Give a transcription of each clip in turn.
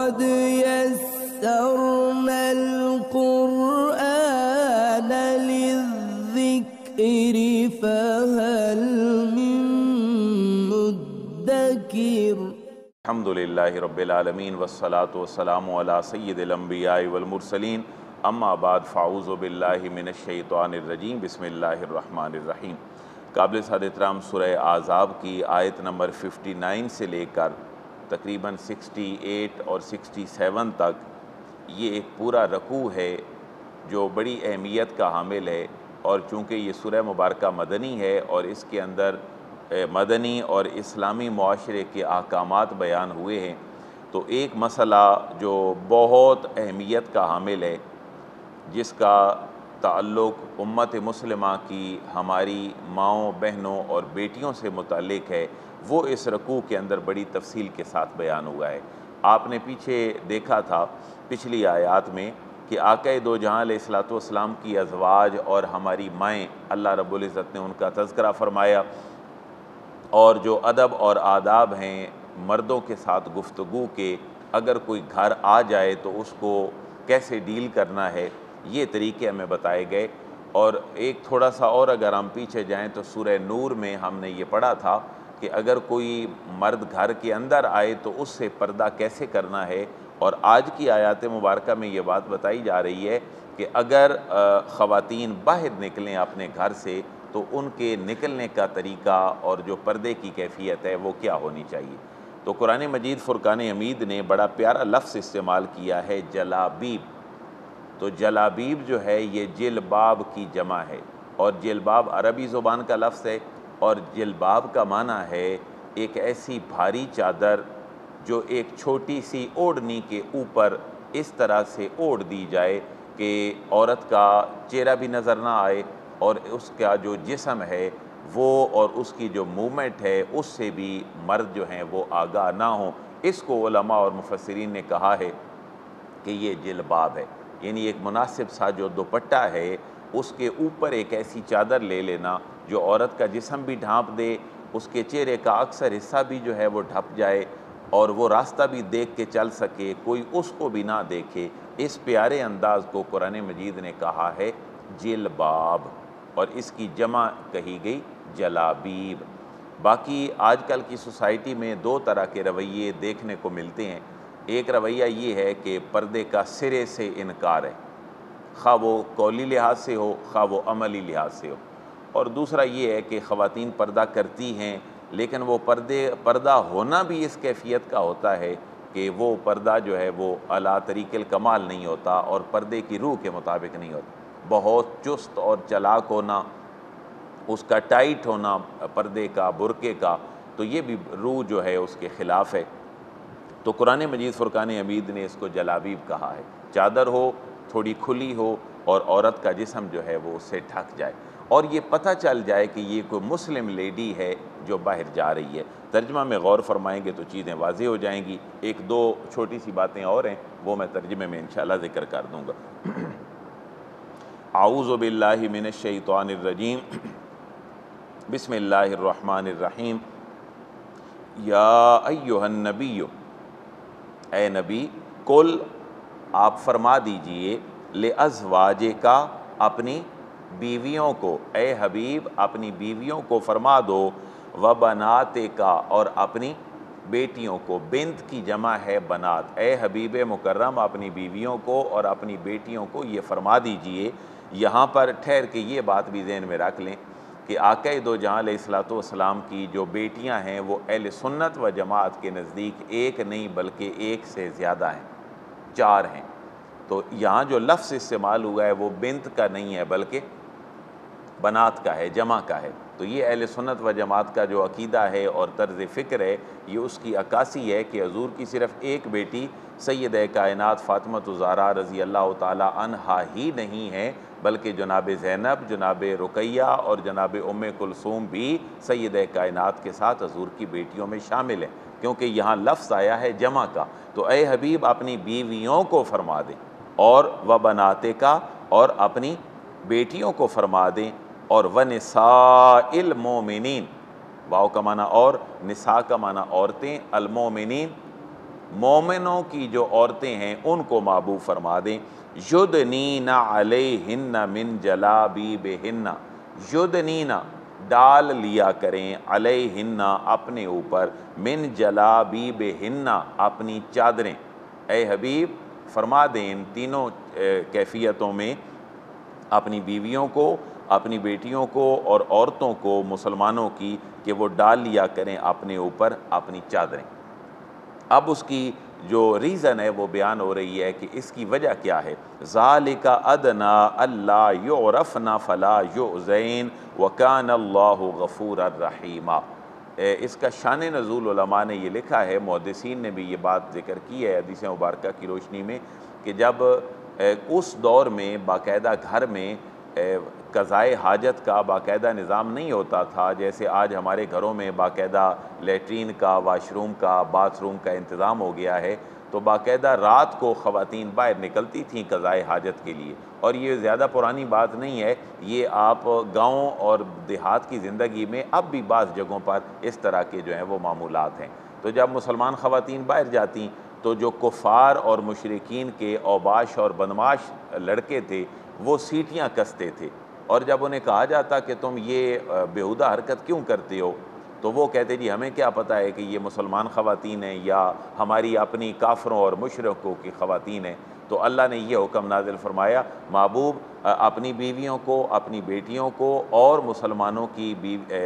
قد يسرنا القرآن للذكر فهل من مدكر الحمد للہ رب العالمین والصلاة والسلام علی سید الانبیاء والمرسلین اما بعد فاعوذ باللہ من الشیطان الرجیم بسم اللہ الرحمن الرحیم۔ قابل صد احترام سورہ احزاب کی آیت نمبر 59 سے لے کر تقریباً 68 اور 67 تک یہ ایک پورا رکوع ہے جو بڑی اہمیت کا حامل ہے، اور چونکہ یہ سورہ مبارکہ مدنی ہے اور اس کے اندر مدنی اور اسلامی معاشرے کے احکامات بیان ہوئے ہیں، تو ایک مسئلہ جو بہت اہمیت کا حامل ہے، جس کا تعلق امت مسلمہ کی ہماری ماؤں بہنوں اور بیٹیوں سے متعلق ہے، وہ اس رکوع کے اندر بڑی تفصیل کے ساتھ بیان ہوا ہے۔ آپ نے پیچھے دیکھا تھا پچھلی آیات میں کہ آقا دو جہاں علیہ السلام کی ازواج اور ہماری مائیں، اللہ رب العزت نے ان کا تذکرہ فرمایا، اور جو ادب اور آداب ہیں مردوں کے ساتھ گفتگو کے، اگر کوئی گھر آ جائے تو اس کو کیسے ڈیل کرنا ہے، یہ طریقے ہمیں بتائے گئے۔ اور ایک تھوڑا سا اور اگر ہم پیچھے جائیں تو سورہ نور میں ہم نے یہ پڑھا تھا کہ اگر کوئی مرد گھر کے اندر آئے تو اس سے پردہ کیسے کرنا ہے، اور آج کی آیات مبارکہ میں یہ بات بتائی جا رہی ہے کہ اگر خواتین باہر نکلیں اپنے گھر سے تو ان کے نکلنے کا طریقہ اور جو پردے کی کیفیت ہے وہ کیا ہونی چاہیے۔ تو قرآن مجید فرقان حمید نے بڑا پیارا لفظ استعمال کیا ہے، جلابیب۔ تو جلابیب جو ہے یہ جلباب کی جمع ہے، اور جلباب عربی زبان کا لفظ ہے، اور جلباب کا معنی ہے ایک ایسی بھاری چادر جو ایک چھوٹی سی اوڑھنی کے اوپر اس طرح سے اوڑھ دی جائے کہ عورت کا چہرہ بھی نظر نہ آئے، اور اس کا جو جسم ہے وہ اور اس کی جو موومنٹ ہے اس سے بھی مرد جو ہیں وہ آگاہ نہ ہوں۔ اس کو علماء اور مفسرین نے کہا ہے کہ یہ جلباب ہے، یعنی ایک مناسب سا جو دوپٹہ ہے اس کے اوپر ایک ایسی چادر لے لینا جو عورت کا جسم بھی ڈھانپ دے، اس کے چہرے کا اکثر حصہ بھی جو ہے وہ ڈھپ جائے، اور وہ راستہ بھی دیکھ کے چل سکے، کوئی اس کو بھی نہ دیکھے۔ اس پیارے انداز کو قرآن مجید نے کہا ہے جلباب، اور اس کی جمع کہی گئی جلابیب۔ باقی آج کل کی سوسائٹی میں دو طرح کے رویے دیکھنے کو ملتے ہیں۔ ایک رویہ یہ ہے کہ پردے کا سرے سے انکار ہے، خواہ وہ قولی لحاظ سے ہو خواہ وہ عملی لحاظ سے ہو، اور دوسرا یہ ہے کہ خواتین پردہ کرتی ہیں لیکن وہ پردہ ہونا بھی اس کیفیت کا ہوتا ہے کہ وہ پردہ جو ہے وہ اعلیٰ طریق الکمال نہیں ہوتا اور پردے کی روح کے مطابق نہیں ہوتا۔ بہت چست اور چلاک ہونا، اس کا ٹائٹ ہونا پردے کا، برقعے کا، تو یہ بھی روح جو ہے اس کے خلاف ہے۔ تو قرآن مجید فرقان حمید نے اس کو جلابیب کہا ہے، چادر ہو تھوڑی کھلی ہو اور عورت کا جسم جو ہے وہ اس سے ڈھک جائے، اور یہ پتہ چل جائے کہ یہ کوئی مسلم لیڈی ہے جو باہر جا رہی ہے۔ ترجمہ میں غور فرمائیں گے تو چیزیں واضح ہو جائیں گی۔ ایک دو چھوٹی سی باتیں اور ہیں وہ میں ترجمے میں انشاءاللہ ذکر کر دوں گا۔ اعوذ باللہ من الشیطان الرجیم، بسم اللہ الرحمن الرحیم۔ یا ایہا النبی، اے نبی، قل آپ فرما دیجئے، لِأَزْوَاجِكَ اپنی بیویوں کو، اے حبیب اپنی بیویوں کو فرما دو، وَبَنَاتِكَ اور اپنی بیٹیوں کو، بنت کی جمع ہے بنات، اے حبیب مکرم اپنی بیویوں کو اور اپنی بیٹیوں کو یہ فرما دیجئے۔ یہاں پر ٹھہر کے یہ بات بھی ذہن میں رکھ لیں کہ آقا دو جہاں علیہ السلام کی جو بیٹیاں ہیں وہ اہل سنت و جماعت کے نزدیک ایک نہیں بلکہ ایک سے زیادہ ہیں، 4 ہیں۔ تو یہاں جو لفظ استعمال ہوا ہے وہ بنت کا نہیں ہے بلکہ بنات کا ہے، جمع کا ہے۔ تو یہ اہل سنت و جماعت کا جو عقیدہ ہے اور طرز فکر ہے، یہ اس کی عکاسی ہے کہ حضور کی صرف ایک بیٹی سیدہ کائنات فاطمہ الزہرا رضی اللہ تعالی عنہا ہی نہیں ہے، بلکہ جناب زینب، جناب رقیہ اور جناب ام کلثوم بھی سیدہ کائنات کے ساتھ حضور کی بیٹیوں میں شامل ہیں، کیونکہ یہاں لفظ آیا ہے جمع کا۔ تو اے حبیب اپنی بیویوں کو فرما دیں، اور وَبَنَاتِكَ اور اپنی بیٹیوں کو فرما دیں، اور وَنِسَاءِ الْمُؤْمِنِينَ، واو کا معنی اور، نساء کا معنی عورتیں، المومنین مومنوں کی جو عورتیں ہیں ان کو محبوب فرما دیں، یدنین علیہن من جلابیبہن، یدنین ڈال لیا کریں، علیہن اپنے اوپر، من جلابیبہن اپنی چادریں۔ اے حبیب فرما دیں ان تینوں کیفیتوں میں اپنی بیویوں کو، اپنی بیٹیوں کو اور عورتوں کو مسلمانوں کی، کہ وہ ڈال لیا کریں اپنے اوپر اپنی چادریں۔ اب اس کی جو ریزن ہے وہ بیان ہو رہی ہے کہ اس کی وجہ کیا ہے۔ ذالک ادنی الا یعرفن فلا یؤذین وکان اللہ غفورا رحیما۔ اس کا شان نزول علماء نے یہ لکھا ہے، محدثین نے بھی یہ بات ذکر کی ہے حدیث مبارکہ کی روشنی میں، کہ جب اس دور میں باقاعدہ گھر میں قضائے حاجت کا باقاعدہ نظام نہیں ہوتا تھا، جیسے آج ہمارے گھروں میں باقاعدہ لیٹرین کا، واش روم کا، باتھ روم کا انتظام ہو گیا ہے، تو باقاعدہ رات کو خواتین باہر نکلتی تھیں قضائے حاجت کے لیے۔ اور یہ زیادہ پرانی بات نہیں ہے، یہ آپ گاؤں اور دیہات کی زندگی میں اب بھی بعض جگہوں پر اس طرح کے جو ہیں وہ معمولات ہیں۔ تو جب مسلمان خواتین باہر جاتیں تو جو کفار اور مشرکین کے اوباش اور بدمعاش لڑکے تھے وہ سیٹیاں کستے تھے، اور جب انہیں کہا جاتا کہ تم یہ بیہودہ حرکت کیوں کرتے ہو، تو وہ کہتے جی ہمیں کیا پتہ ہے کہ یہ مسلمان خواتین ہیں یا ہماری اپنی کافروں اور مشرکوں کی خواتین ہیں۔ تو اللہ نے یہ حکم نازل فرمایا، محبوب اپنی بیویوں کو، اپنی بیٹیوں کو اور مسلمانوں کی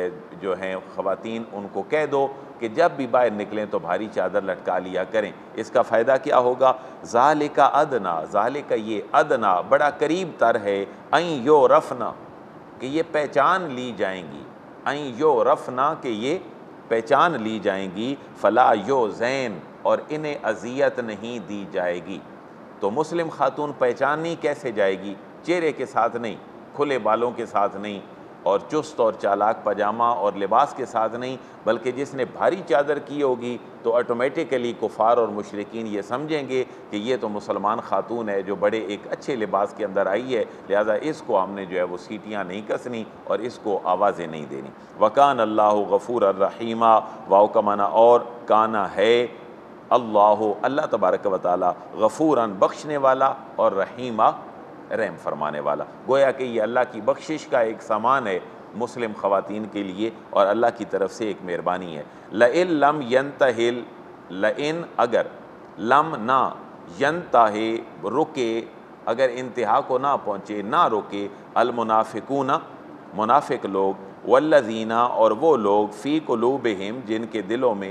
جو ہیں خواتین ان کو کہہ دو کہ جب بھی باہر نکلیں تو بھاری چادر لٹکا لیا کریں۔ اس کا فائدہ کیا ہوگا؟ ذالک ادنا، ذالک یہ ادنا بڑا قریب تر ہے، ان یعرفنا کہ یہ پہچان لی جائیں گی، ان یعرفنا کہ یہ پہچان لی جائیں گی، فلا یؤذین اور انہیں اذیت نہیں دی جائے گی۔ تو مسلم خاتون پہچاننی کیسے جائے گی؟ چہرے کے ساتھ نہیں، کھلے بالوں کے ساتھ نہیں، اور چست اور چالاک پاجامہ اور لباس کے ساتھ نہیں، بلکہ جس نے بھاری چادر کی ہوگی تو آٹومیٹیکلی کفار اور مشرکین یہ سمجھیں گے کہ یہ تو مسلمان خاتون ہے جو بڑے ایک اچھے لباس کے اندر آئی ہے، لہٰذا اس کو ہم نے جو ہے وہ سیٹیاں نہیں کسنی اور اس کو آوازیں نہیں دینی۔ وَكَانَ اللَّهُ غَفُورًا رَحِيمًا، واو کا معنی اور، کانا ہے اللہ تبارک و تعالی غفوراً بخشنے والا اور رحیمہ رحم فرمانے والا۔ گویا کہ یہ اللہ کی بخشش کا ایک سامان ہے مسلم خواتین کے لیے اور اللہ کی طرف سے ایک مہربانی ہے۔ لَإِن لَمْ يَنْتَهِ، لَإِن اگر، لم نہ، يَنْتَهِ رکے، اگر انتہا کو نہ پہنچے، نہ رکے، المنافقون منافق لوگ، والذین اور وہ لوگ، فی قلوبہم جن کے دلوں میں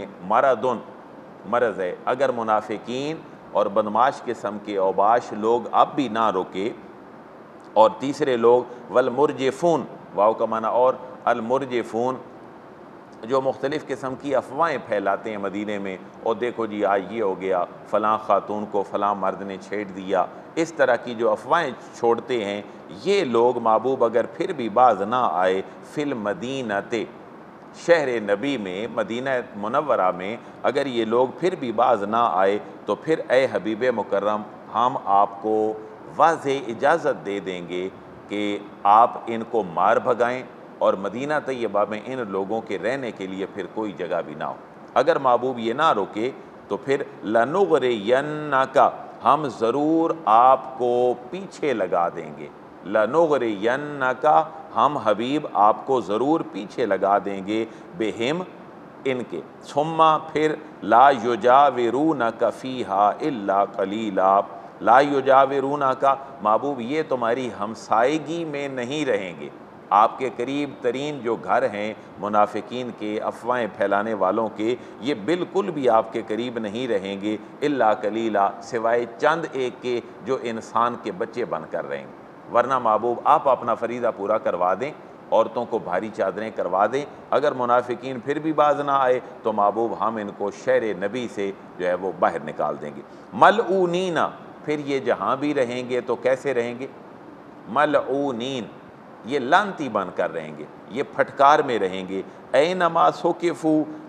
مرض ہے، اگر منافقین اور بدمعاش قسم کے اوباش لوگ اب بھی نہ رکے، اور تیسرے لوگ والمرجفون، واو کا معنی اور، المرجفون جو مختلف قسم کی افواہیں پھیلاتے ہیں مدینے میں، اور دیکھو جی آج یہ ہو گیا، فلاں خاتون کو فلاں مرد نے چھیڑ دیا، اس طرح کی جو افواہیں چھوڑتے ہیں یہ لوگ محبوب اگر پھر بھی باز نہ آئے، فی المدینۃ شہر نبی میں، مدینہ منورہ میں اگر یہ لوگ پھر بھی باز نہ آئے تو پھر اے حبیب مکرم ہم آپ کو واضح اجازت دے دیں گے کہ آپ ان کو مار بھگائیں اور مدینہ طیبہ میں ان لوگوں کے رہنے کے لیے پھر کوئی جگہ بھی نہ ہو۔ اگر محبوب یہ نہ روکے تو پھر لَنُغْرِيَنَّكَ ہم ضرور آپ کو پیچھے لگا دیں گے، لَنُغْرِيَنَّكَ ہم حبیب آپ کو ضرور پیچھے لگا دیں گے، بہم ان کے، ثم پھر لا یجاورونک فیہا الا قلیلا، لا یجاورونک محبوب یہ تمہاری ہمسائیگی میں نہیں رہیں گے، آپ کے قریب ترین جو گھر ہیں منافقین کے، افواہیں پھیلانے والوں کے، یہ بالکل بھی آپ کے قریب نہیں رہیں گے، الا قلیلا سوائے چند ایک کے جو انسان کے بچے بن کر رہیں گے، ورنہ محبوب آپ اپنا فریضہ پورا کروا دیں، عورتوں کو بھاری چادریں کروا دیں، اگر منافقین پھر بھی باز نہ آئے تو محبوب ہم ان کو شہر نبی سے جو ہے وہ باہر نکال دیں گے۔ ملعونین پھر یہ جہاں بھی رہیں گے تو کیسے رہیں گے؟ ملعونین یہ لعنتی بن کر رہیں گے، یہ پھٹکار میں رہیں گے، اینما ثقفوا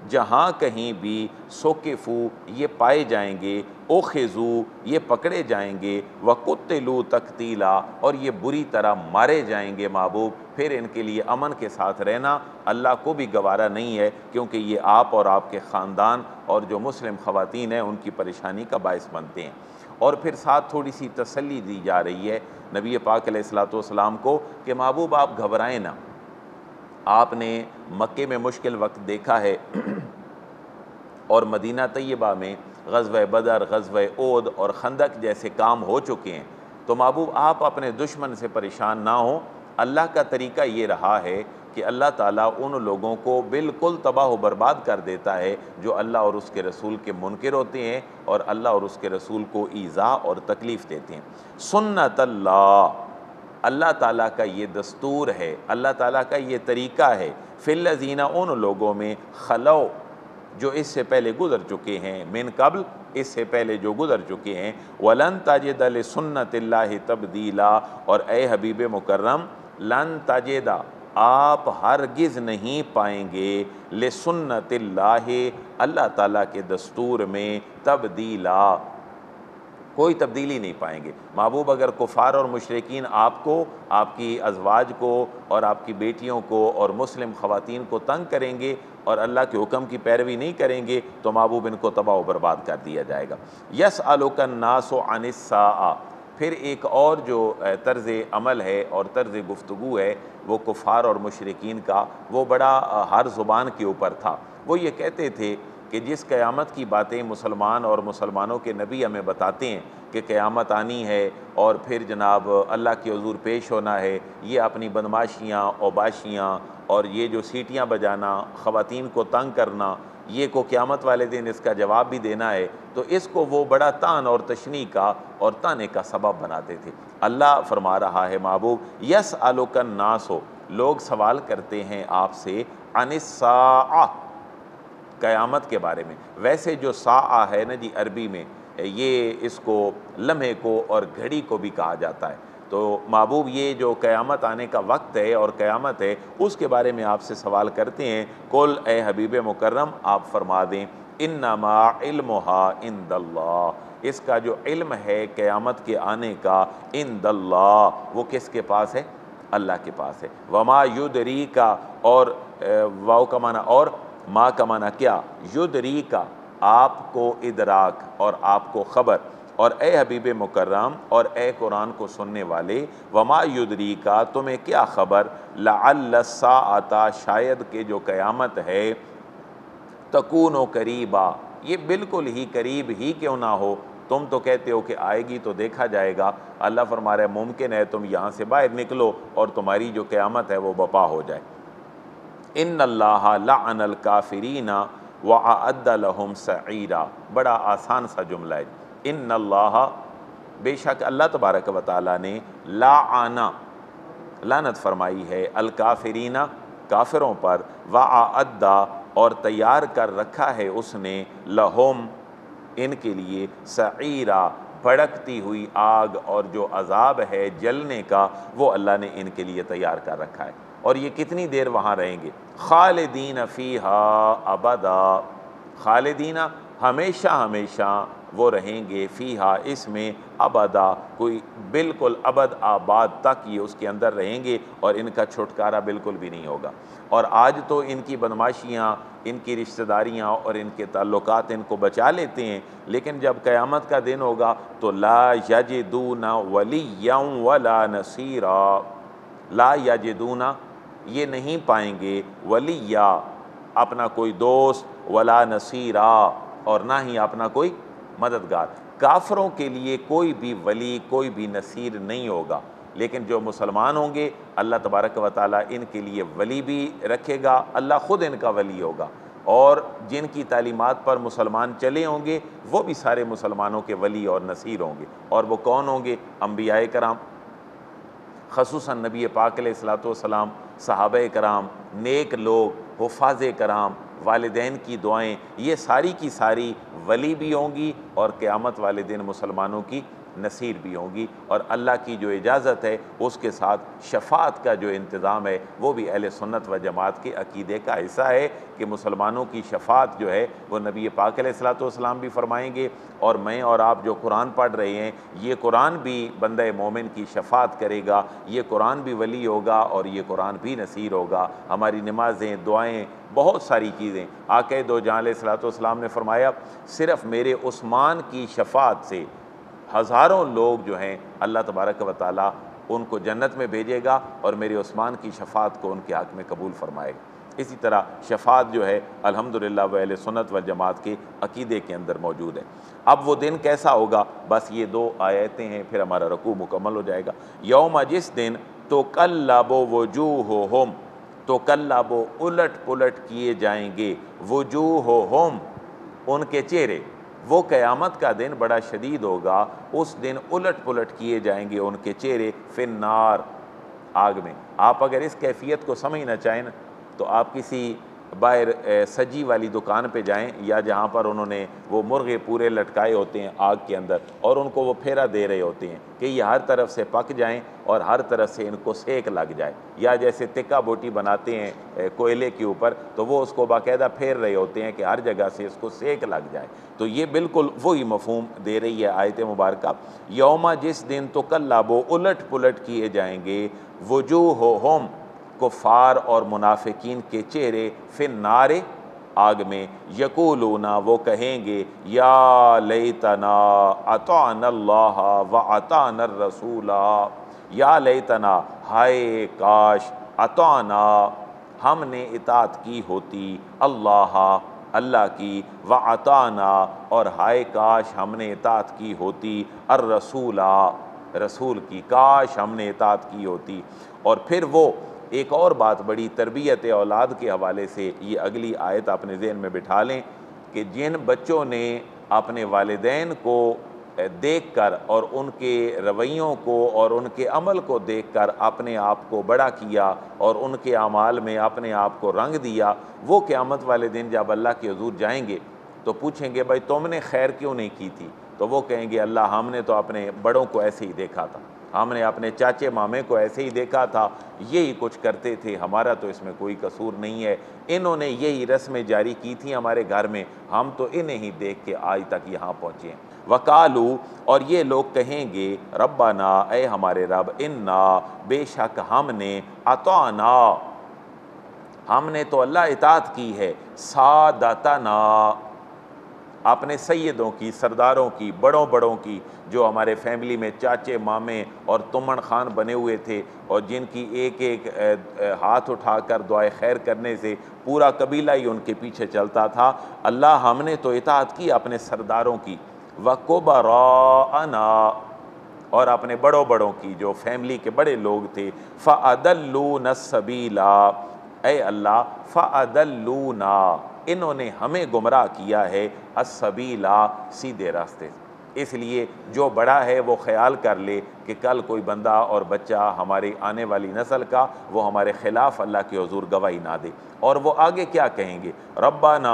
جہاں کہیں بھی سوکفو یہ پائے جائیں گے، اوخذو یہ پکڑے جائیں گے، وقتلوا تقتیلا اور یہ بری طرح مارے جائیں گے محبوب، پھر ان کے لیے امن کے ساتھ رہنا اللہ کو بھی گوارا نہیں ہے، کیونکہ یہ آپ اور آپ کے خاندان اور جو مسلم خواتین ہیں ان کی پریشانی کا باعث بنتے ہیں۔ اور پھر ساتھ تھوڑی سی تسلی دی جا رہی ہے نبی پاک علیہ الصلوۃ والسلام کو کہ محبوب آپ گھبرائیں نہ، آپ نے مکے میں مشکل وقت دیکھا ہے اور مدینہ طیبہ میں غزوہ بدر، غزوہ احد اور خندق جیسے کام ہو چکے ہیں، تو محبوب آپ اپنے دشمن سے پریشان نہ ہوں۔ اللہ کا طریقہ یہ رہا ہے کہ اللہ تعالیٰ ان لوگوں کو بالکل تباہ و برباد کر دیتا ہے جو اللہ اور اس کے رسول کے منکر ہوتے ہیں اور اللہ اور اس کے رسول کو ایذا اور تکلیف دیتے ہیں۔ سنت اللہ، اللہ تعالیٰ کا یہ دستور ہے، اللہ تعالیٰ کا یہ طریقہ ہے، فی الذین ان لوگوں میں خلو جو اس سے پہلے گزر چکے ہیں، من قبل اس سے پہلے جو گزر چکے ہیں، وَلَن تَجِدَ لِسُنَّتِ اللَّهِ تَبْدِيلًا اور اے حبیب مکرم لن تجد آپ ہرگز نہیں پائیں گے لسنت اللہ اللہ تعالیٰ کے دستور میں تبدیلا، کوئی تبدیلی نہیں پائیں گے۔ محبوب اگر کفار اور مشرکین آپ کو، آپ کی ازواج کو اور آپ کی بیٹیوں کو اور مسلم خواتین کو تنگ کریں گے اور اللہ کے حکم کی پیروی نہیں کریں گے تو محبوب ان کو تباہ و برباد کر دیا جائے گا۔ یسألک الناس عن الساعہ، پھر ایک اور جو طرز عمل ہے اور طرز گفتگو ہے وہ کفار اور مشرکین کا، وہ بڑا ہر زبان کے اوپر تھا۔ وہ یہ کہتے تھے کہ جس قیامت کی باتیں مسلمان اور مسلمانوں کے نبی ہمیں بتاتے ہیں کہ قیامت آنی ہے اور پھر جناب اللہ کے حضور پیش ہونا ہے، یہ اپنی بدماشیاں، اوباشیاں اور یہ جو سیٹیاں بجانا، خواتین کو تنگ کرنا، یہ کو قیامت والے دن اس کا جواب بھی دینا ہے، تو اس کو وہ بڑا طعن اور تشنیع کا اور طعنے کا سبب بناتے تھے۔ اللہ فرما رہا ہے محبوب یسألک الناس، لوگ سوال کرتے ہیں آپ سے عن الساعہ، قیامت کے بارے میں۔ ویسے جو ساعہ ہے نا جی عربی میں، یہ اس کو لمحے کو اور گھڑی کو بھی کہا جاتا ہے، تو محبوب یہ جو قیامت آنے کا وقت ہے اور قیامت ہے اس کے بارے میں آپ سے سوال کرتے ہیں۔ قل اے حبیب مکرم آپ فرما دیں انما علمها عند اللہ، اس کا جو علم ہے قیامت کے آنے کا عند اللہ، وہ کس کے پاس ہے؟ اللہ کے پاس ہے۔ وما یدریک، اور واو کا معنی اور، ما کا معنی کیا، یدریک آپ کو ادراک اور آپ کو خبر، اور اے حبیب مکرم اور اے قرآن کو سننے والے، وما یدریک تمہیں کیا خبر، لعل الساعۃ شاید کہ جو قیامت ہے، تکون قریبا یہ بالکل ہی قریب ہی کیوں نہ ہو، تم تو کہتے ہو کہ آئے گی تو دیکھا جائے گا، اللہ فرما رہا ہے ممکن ہے تم یہاں سے باہر نکلو اور تمہاری جو قیامت ہے وہ بپا ہو جائے۔ ان اللہ لعن الکافرین وَأَعَدَّ لَهُمْ سَعِيرًا، بڑا آسان سا جملہ ہے۔ ان اللہ، بے شک اللہ تبارک و تعالیٰ نے لعن لعنت فرمائی ہے الکافرین کافروں پر، وَأَعَدَّ اور تیار کر رکھا ہے اس نے لہم ان کے لیے سعیرا بھڑکتی ہوئی آگ، اور جو عذاب ہے جلنے کا وہ اللہ نے ان کے لیے تیار کر رکھا ہے۔ اور یہ کتنی دیر وہاں رہیں گے؟ خالدین فیہا ابدا، خالدین ہمیشہ ہمیشہ وہ رہیں گے، فیہا اس میں، ابدا کوئی بالکل ابد آباد تک یہ اس کے اندر رہیں گے اور ان کا چھٹکارا بالکل بھی نہیں ہوگا۔ اور آج تو ان کی بدماشیاں، ان کی رشتہ داریاں اور ان کے تعلقات ان کو بچا لیتے ہیں، لیکن جب قیامت کا دن ہوگا تو لا یجدون ولیا ولا نصیرا، لا یجدون یہ نہیں پائیں گے ولیا اپنا کوئی دوست، ولا نصیرا اور نہ ہی اپنا کوئی مددگار۔ کافروں کے لیے کوئی بھی ولی، کوئی بھی نصیر نہیں ہوگا، لیکن جو مسلمان ہوں گے اللہ تبارک و تعالیٰ ان کے لیے ولی بھی رکھے گا، اللہ خود ان کا ولی ہوگا، اور جن کی تعلیمات پر مسلمان چلے ہوں گے وہ بھی سارے مسلمانوں کے ولی اور نصیر ہوں گے۔ اور وہ کون ہوں گے؟ انبیاء کرام، خصوصاً نبی پاک علیہ الصلوۃ والسلام، صحابہ کرام، نیک لوگ، حفاظ کرام، والدین کی دعائیں، یہ ساری کی ساری ولی بھی ہوں گی اور قیامت والے دن مسلمانوں کی نصیر بھی ہوں گی، اور اللہ کی جو اجازت ہے اس کے ساتھ شفاعت کا جو انتظام ہے وہ بھی اہل سنت و جماعت کے عقیدے کا حصہ ہے کہ مسلمانوں کی شفاعت جو ہے وہ نبی پاک علیہ الصلوۃ والسلام بھی فرمائیں گے، اور میں اور آپ جو قرآن پڑھ رہے ہیں یہ قرآن بھی بندہ مومن کی شفاعت کرے گا، یہ قرآن بھی ولی ہوگا اور یہ قرآن بھی نصیر ہوگا۔ ہماری نمازیں، دعائیں، بہت ساری چیزیں، آقا دو جہاں علیہ الصلوۃ والسلام نے فرمایا صرف میرے عثمان کی شفاعت سے ہزاروں لوگ جو ہیں اللہ تبارک و تعالیٰ ان کو جنت میں بھیجے گا، اور میرے عثمان کی شفاعت کو ان کے حق میں قبول فرمائے گا۔ اسی طرح شفاعت جو ہے الحمدللہ وہ اہل سنت والجماعت کے عقیدے کے اندر موجود ہے۔ اب وہ دن کیسا ہوگا، بس یہ 2 آیتیں ہیں پھر ہمارا رکوع مکمل ہو جائے گا۔ یوم، جس دن تقلب وجوہہم، تقلب الٹ پلٹ کیے جائیں گے، وجوہہم ان کے چہرے، وہ قیامت کا دن بڑا شدید ہوگا، اس دن الٹ پلٹ کیے جائیں گے ان کے چہرے، فی النار، آگ میں۔ آپ اگر اس کیفیت کو سمجھنا چاہیں نا تو آپ کسی باہر سجی والی دکان پہ جائیں، یا جہاں پر انہوں نے وہ مرغے پورے لٹکائے ہوتے ہیں آگ کے اندر اور ان کو وہ پھیرا دے رہے ہوتے ہیں کہ یہ ہر طرف سے پک جائیں اور ہر طرف سے ان کو سیک لگ جائے، یا جیسے تکہ بوٹی بناتے ہیں کوئلے کے اوپر تو وہ اس کو باقاعدہ پھیر رہے ہوتے ہیں کہ ہر جگہ سے اس کو سیک لگ جائے، تو یہ بالکل وہی مفہوم دے رہی ہے آیت مبارکہ۔ یوم، جس دن تقلب الٹ پلٹ کیے جائیں گے، وجوہہم کفار اور منافقین کے چہرے، فی النار آگ میں، یقولون وہ کہیں گے یا لیتنا اطعنا اللہ واطعنا الرسول، یا لیتنا ہائے کاش، اطعنا ہم نے اطاعت کی ہوتی، اللہ کی، واطعنا اور ہائے کاش ہم نے اطاعت کی ہوتی، الرسول رسول کی، کاش ہم نے اطاعت کی ہوتی۔ اور پھر وہ ایک اور بات بڑی تربیت اولاد کے حوالے سے یہ اگلی آیت اپنے ذہن میں بٹھا لیں کہ جن بچوں نے اپنے والدین کو دیکھ کر اور ان کے رویوں کو اور ان کے عمل کو دیکھ کر اپنے آپ کو بڑا کیا اور ان کے اعمال میں اپنے آپ کو رنگ دیا، وہ قیامت والے دن جب اللہ کے حضور جائیں گے تو پوچھیں گے بھائی تم نے خیر کیوں نہیں کی تھی؟ تو وہ کہیں گے اللہ ہم نے تو اپنے بڑوں کو ایسے ہی دیکھا تھا، ہم نے اپنے چاچے مامے کو ایسے ہی دیکھا تھا، یہی کچھ کرتے تھے، ہمارا تو اس میں کوئی قصور نہیں ہے، انہوں نے یہی رسمیں جاری کی تھیں ہمارے گھر میں، ہم تو انہیں ہی دیکھ کے آج تک یہاں پہنچے ہیں۔ وقالو، اور یہ لوگ کہیں گے ربنا، اے ہمارے رب، انا بے شک ہم نے، اطعنا ہم نے تو اللہ اطاعت کی ہے، سادتنا اپنے سیدوں کی، سرداروں کی، بڑوں کی، جو ہمارے فیملی میں چاچے مامے اور تمن خان بنے ہوئے تھے اور جن کی ایک ایک ہاتھ اٹھا کر دعائے خیر کرنے سے پورا قبیلہ ہی ان کے پیچھے چلتا تھا، اللہ ہم نے تو اطاعت کی اپنے سرداروں کی، وَكُبَرَاءَنَا اور اپنے بڑوں کی، جو فیملی کے بڑے لوگ تھے، فَأَدَلُّونَ السَّبِيلَ اے اللہ، فَأَدَلُّونَا انہوں نے ہمیں گمراہ کیا ہے، السبیلا سیدھے راستے۔ اس لیے جو بڑا ہے وہ خیال کر لے کہ کل کوئی بندہ اور بچہ ہماری آنے والی نسل کا وہ ہمارے خلاف اللہ کے حضور گواہی نہ دے، اور وہ آگے کیا کہیں گے، ربنا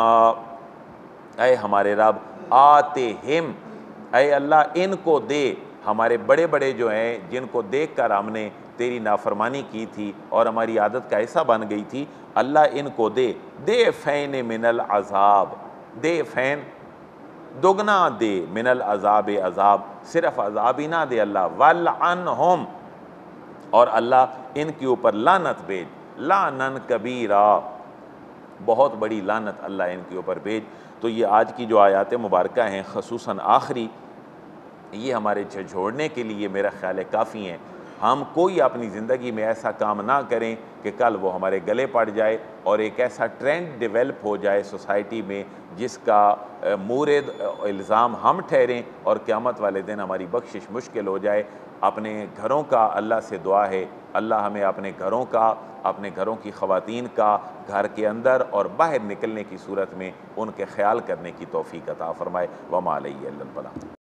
اے ہمارے رب، آتہم اے اللہ ان کو دے، ہمارے بڑے جو ہیں جن کو دیکھ کر ہم نے تیری نافرمانی کی تھی اور ہماری عادت کا حصہ بن گئی تھی، اللہ ان کو دے فین من العذاب، دے فین دگنا دے، من العذاب عذاب، صرف عذاب ہی نہ دے اللہ، والعنہم اور اللہ ان کے اوپر لعنت بھیج، لعنن کبیرہ بہت بڑی لعنت اللہ ان کے اوپر بھیج۔ تو یہ آج کی جو آیات مبارکہ ہیں خصوصاً آخری، یہ ہمارے جھنجھوڑنے کے لیے میرا خیال ہے کافی ہیں۔ ہم کوئی اپنی زندگی میں ایسا کام نہ کریں کہ کل وہ ہمارے گلے پڑ جائے اور ایک ایسا ٹرینڈ ڈیولپ ہو جائے سوسائٹی میں جس کا مورد الزام ہم ٹھہریں اور قیامت والے دن ہماری بخشش مشکل ہو جائے۔ اپنے گھروں کا اللہ سے دعا ہے اللہ ہمیں اپنے گھروں کا، اپنے گھروں کی خواتین کا، گھر کے اندر اور باہر نکلنے کی صورت میں ان کے خیال کرنے کی توفیق عطا فرمائے۔ وما علیہ الا البلاغ۔